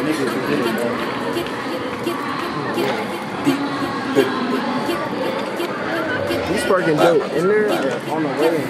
You sparking dope in there? On the way.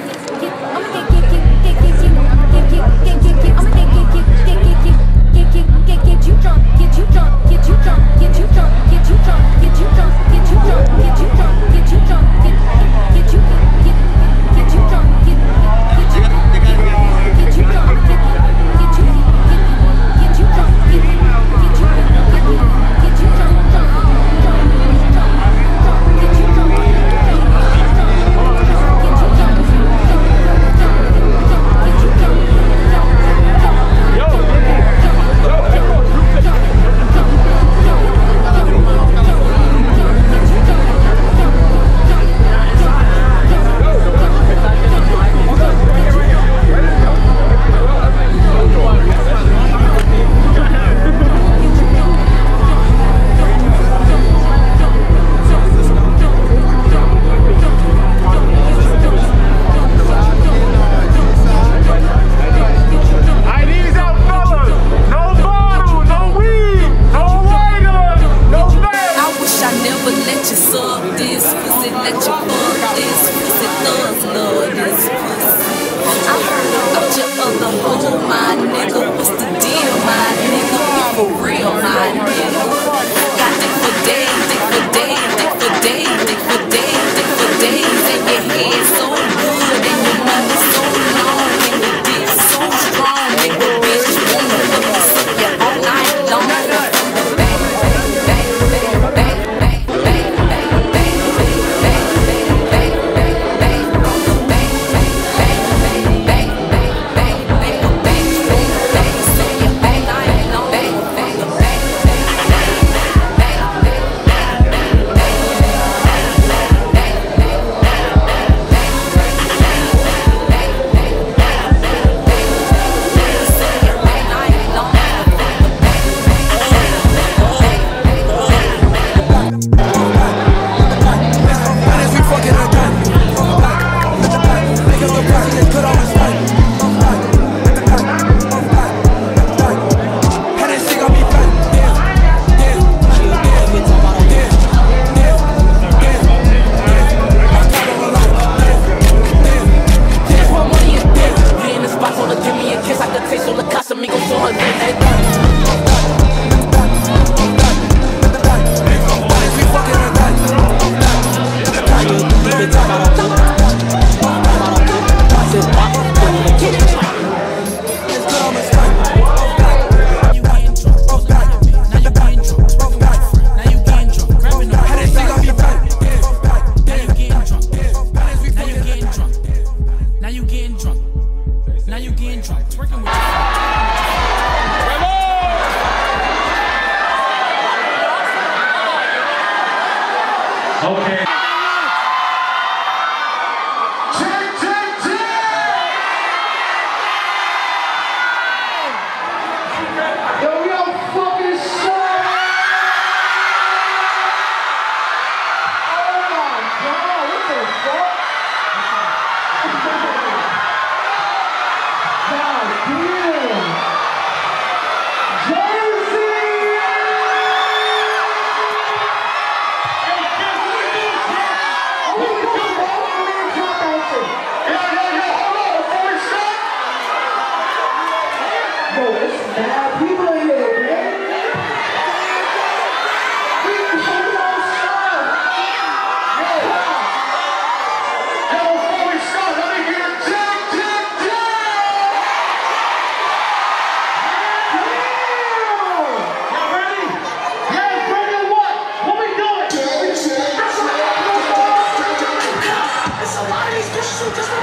Okay.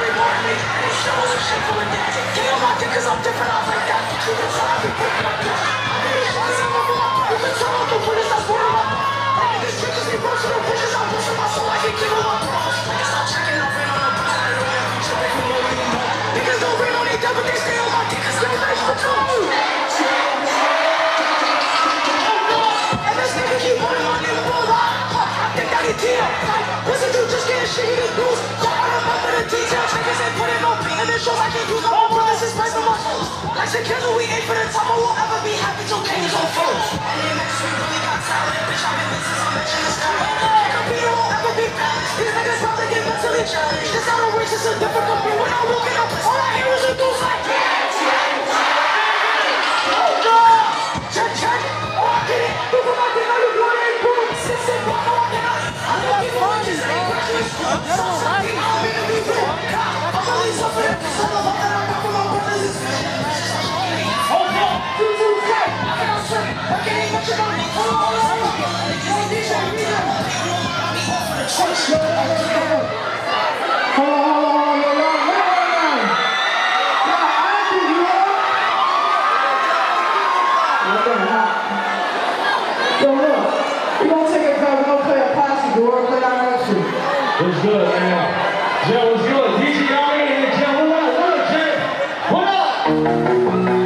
Cause I'm different, I'm like that. Yo, look, we gonna take it back. We gonna play a posse. We're gonna play our next shit. What's good, man? Joe, what's good? DJ Yami and Joe, what up? What up, Jay? What up?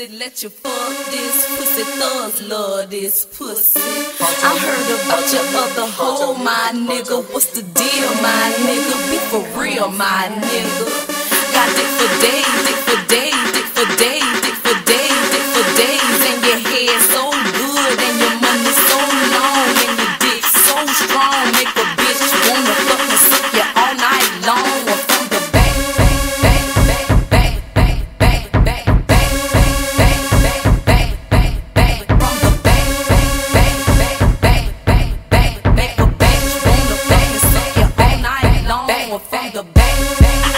pussy, let you fuck this pussy. Thugs love this pussy. I heard about your other hoe, my nigga. What's the deal, my nigga? Be for real, my nigga. Got dick for days, dick for days, dick for days, dick for days, dick for days. And your hair so good, and your money so long, and your dick so strong, make a bitch wanna fucking suck you all night long. From the back, back, back, back, back, back, back, back, back, back, back, back, back, from the back, back, back, back, back, back, back, back, a bitch wanna fucking suck you all night long. From the back.